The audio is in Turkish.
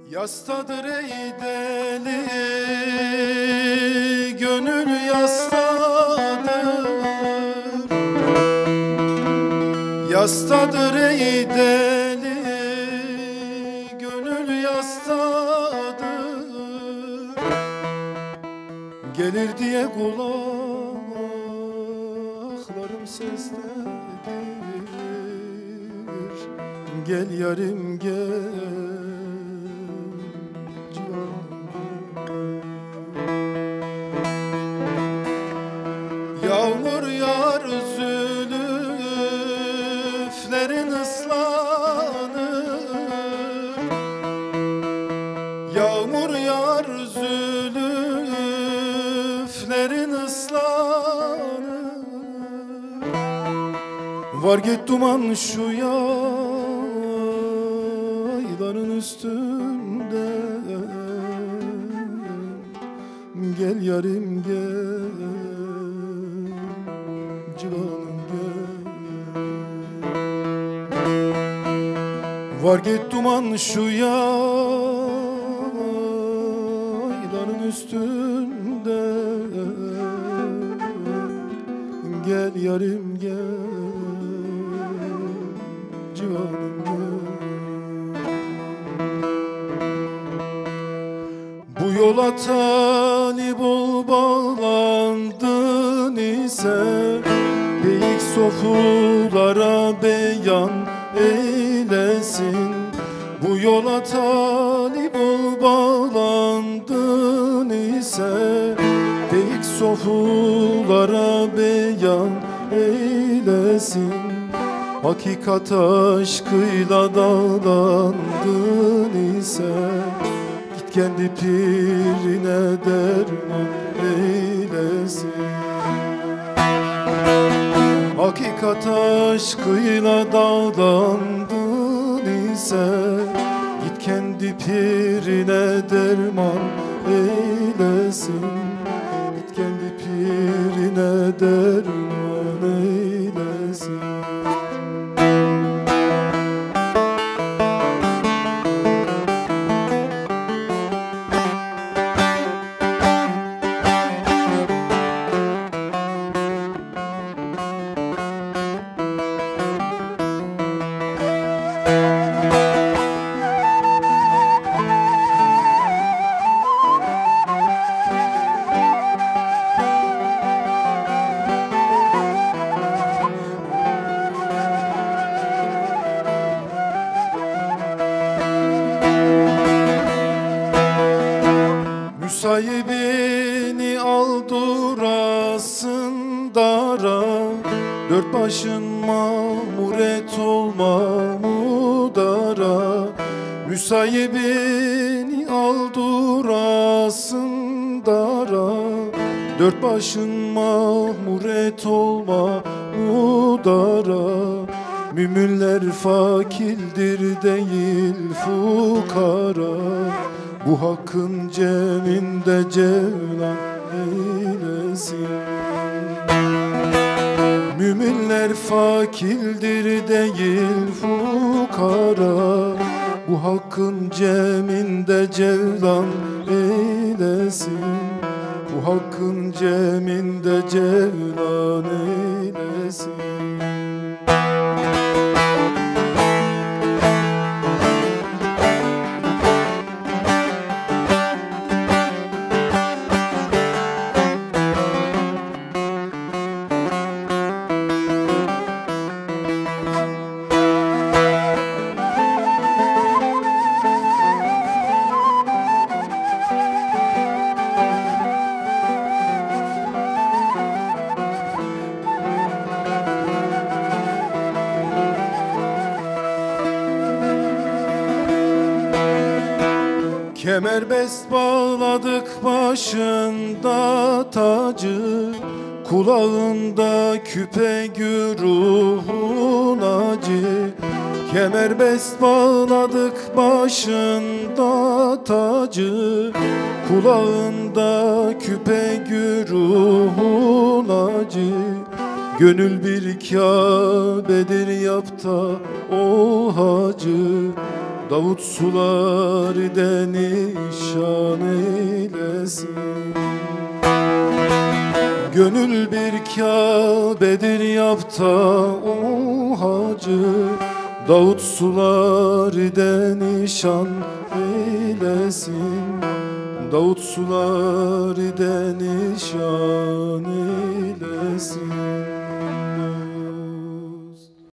Yastadır ey deli, gönül yastadır. Yastadır ey deli, gönül yastadır. Gelir diye kulaklarım seslenir. Gel yarim gel. Yağmur yağar zülüflerin ıslanır. Yağmur yağar zülüflerin ıslanır. Var git duman şu yayların üstünde. Gel yarim gel, civanım gel. Var git duman şu yayların üstünde. Gel yarim gel, civanım gel. Bu yola talip ol bağlandın ise büyük sofulara beyan eylesin. Bu yola talip ol bağlandın ise büyük sofulara beyan eylesin. Hakikat aşkıyla dağlandın ise kendi pirine derman eylesin. Hakikat aşkıyla dağlandın ise git kendi pirine derman eylesin. Git kendi pirine derman eylesin. Sahibini aldırasın dara, dört başın mamuret olma mudara. Müsahibini aldırasın dara, dört başın mamuret olma mudara. Müminler fakildir değil fukara, bu hakkın ceminde cevlan eylesin. Müminler fakildir değil fukara, bu hakkın ceminde cevlan eylesin. Bu hakkın ceminde cevlan eylesin. Kemerbest bağladık başında tacı, kulağında küpe güruhun acı. Kemerbest bağladık başında tacı, kulağında küpe güruhun acı. Gönül bir Kabe'dir yap da o hacı, Davut sularide nişan eylesin. Gönül bir Kabe'dir yapta o hacı, Davut sularide nişan eylesin. Davut sularide nişan eylesin.